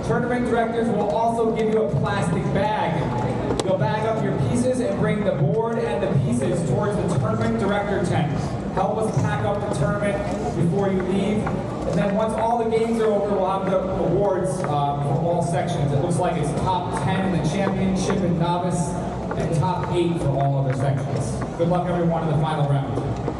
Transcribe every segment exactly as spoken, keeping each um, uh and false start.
Tournament directors will also give you a plastic bag. You'll bag up your pieces and bring the board and the pieces towards the tournament director tent. Help us pack up the tournament before you leave. And then once all the games are over, we'll have the awards uh, for all sections. It looks like it's top ten in the championship and novice, and top eight for all other sections. Good luck everyone in the final round.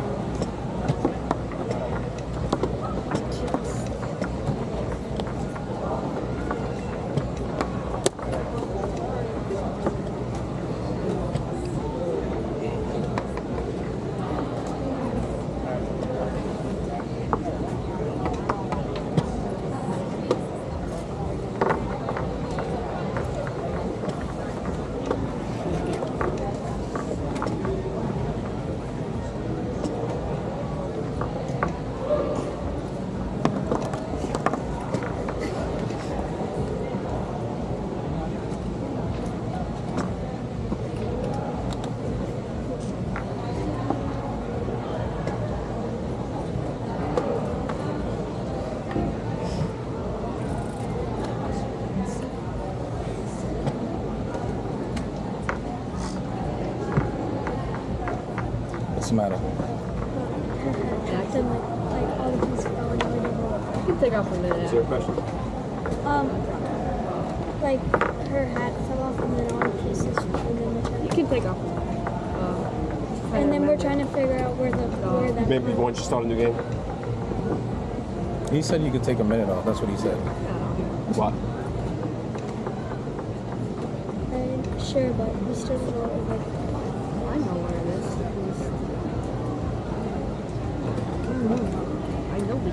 What's the matter? Acting like, like all the pieces fell and really didn't roll. You can take off a minute. Is there a question? Um, like her hat fell off and then all the pieces and then we're trying You to, can take off. Uh, and then we're trying to figure out where the where that Maybe why don't you start a new game? He said you could take a minute off. That's what he said. What? I'm sure, but we still don't know like I know where it is. I know the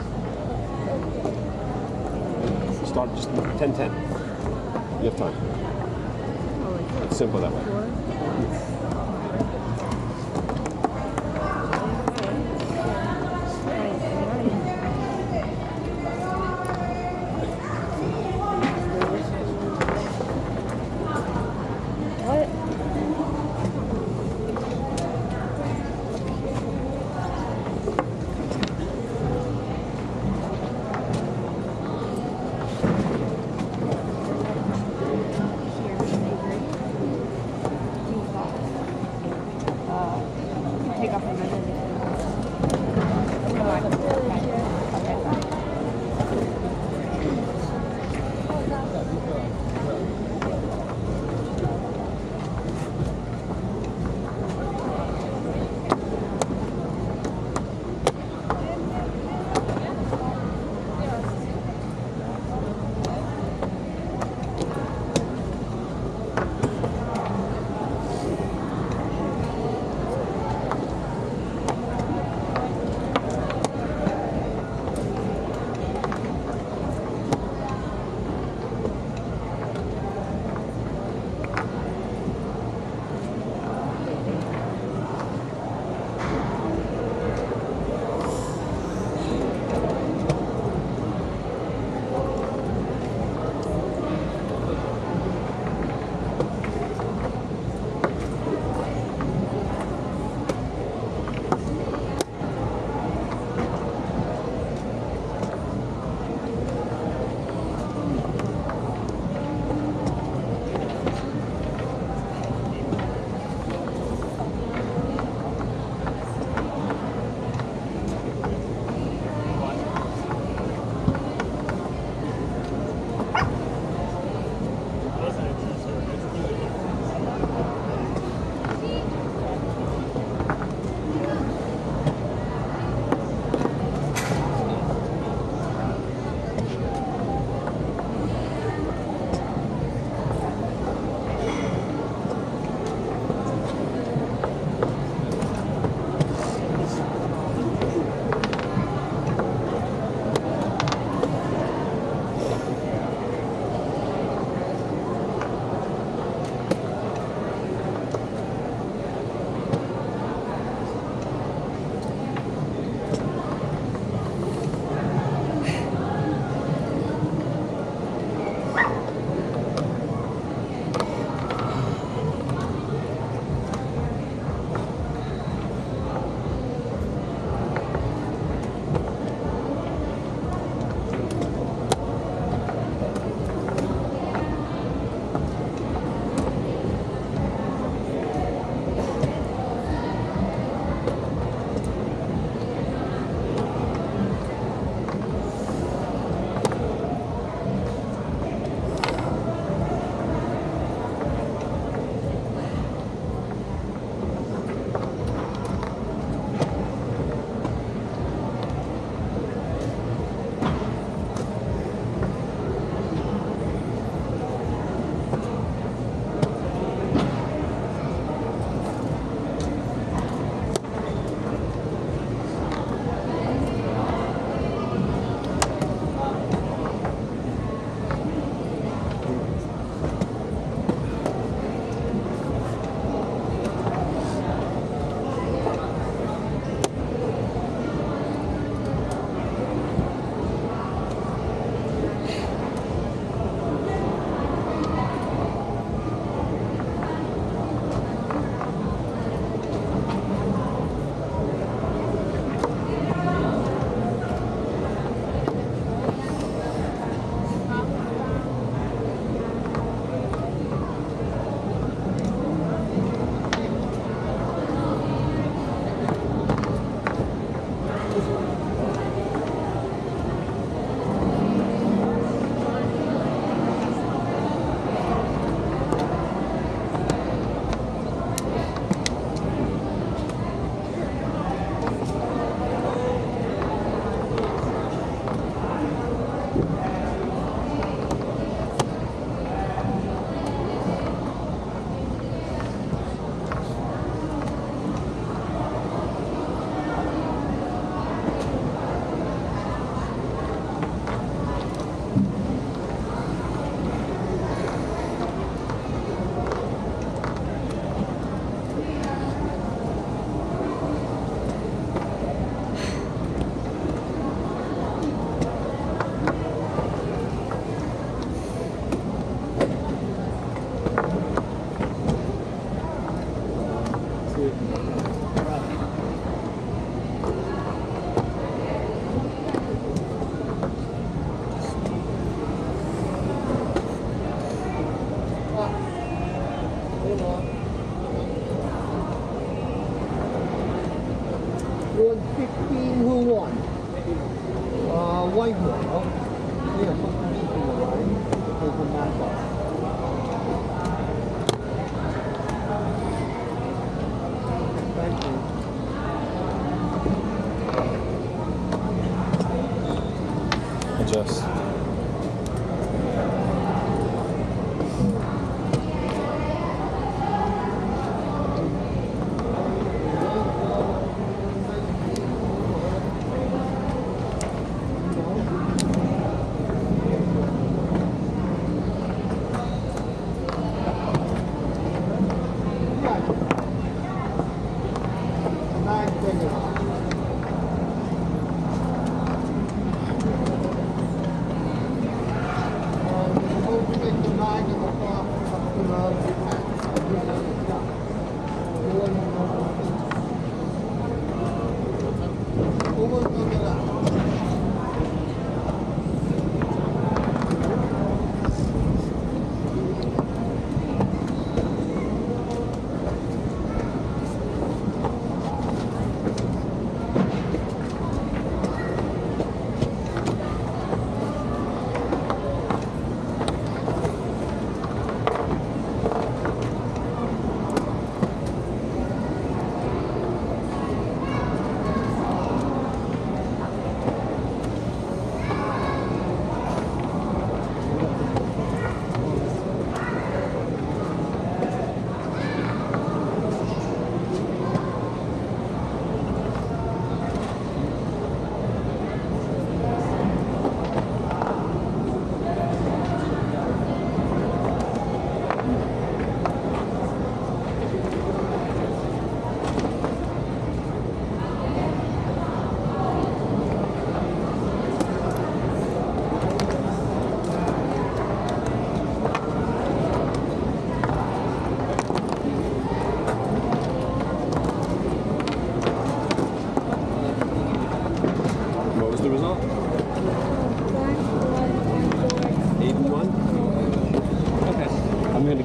game. Start just ten ten. You have time. Oh, like It's simple that way. four. what?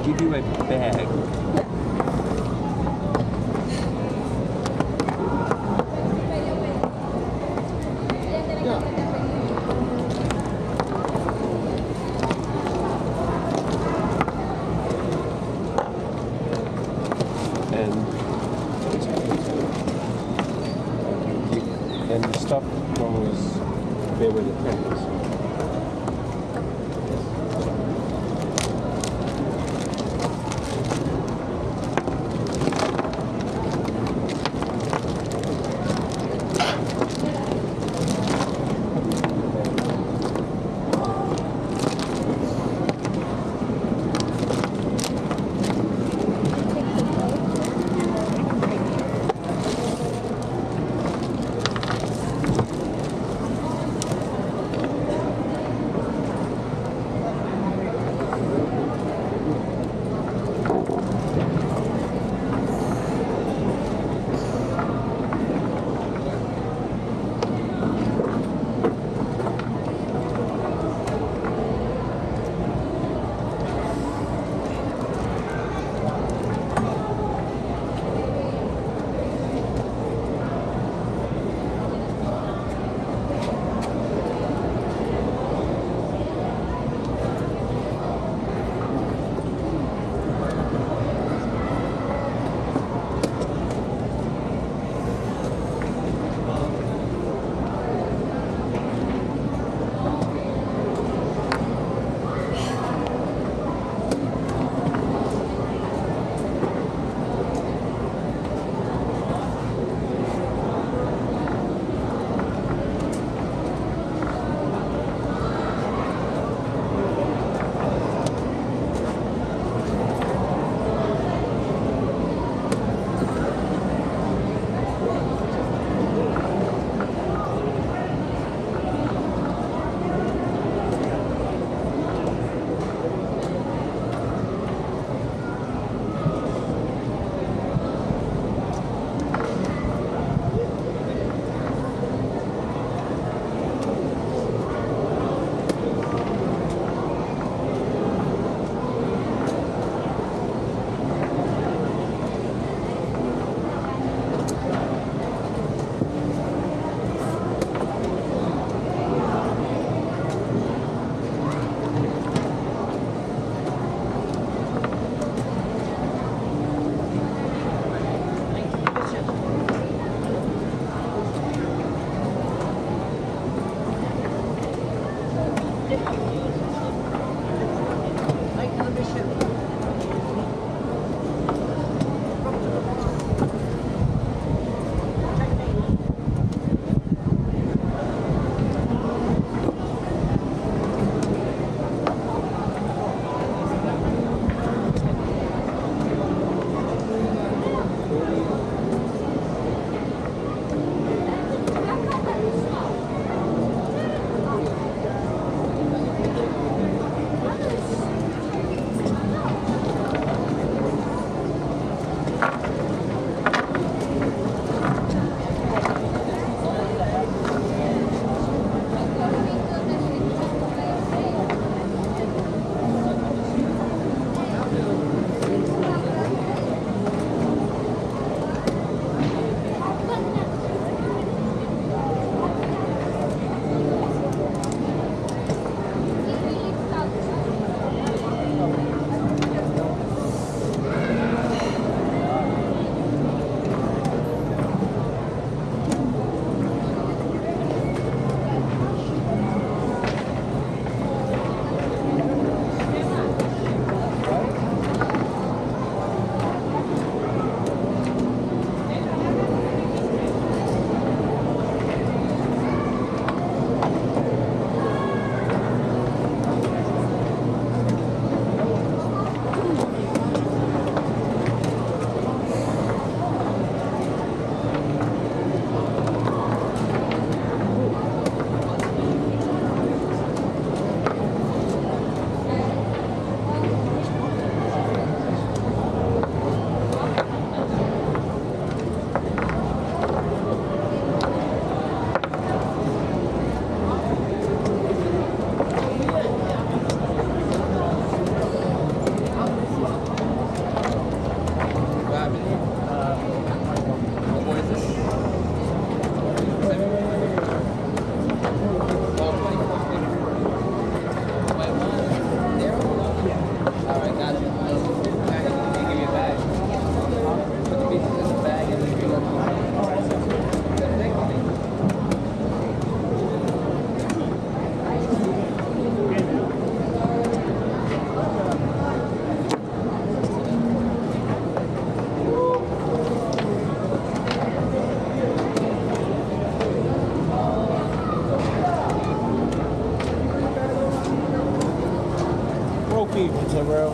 give you a bag. And and the stuff goes there where the pen is. trophy, Terrell.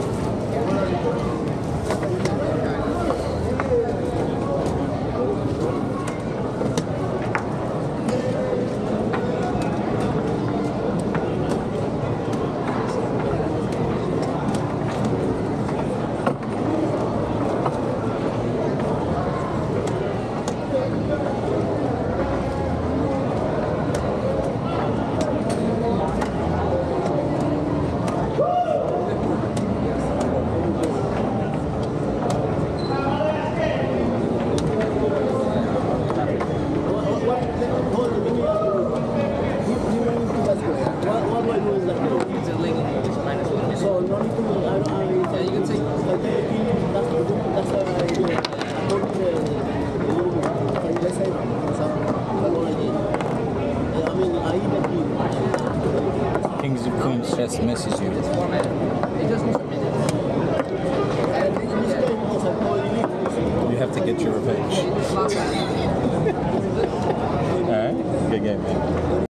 Kings of Queens chess misses you. You have to get your revenge.